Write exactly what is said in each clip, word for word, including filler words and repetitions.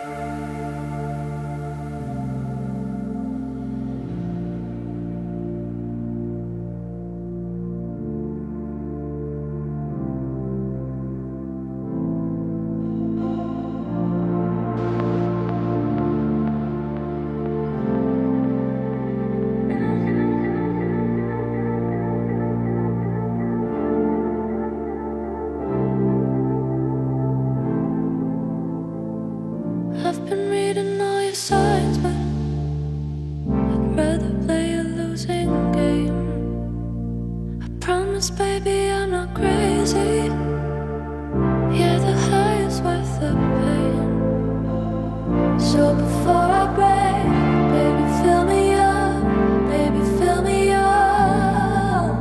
I've been reading all your signs, but I'd rather play a losing game. I promise, baby, I'm not crazy. Yeah, the high is worth the pain. So before I break, baby, fill me up, baby, fill me up.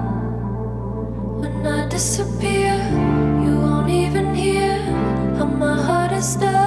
When I disappear, you won't even hear how my heart is stuck.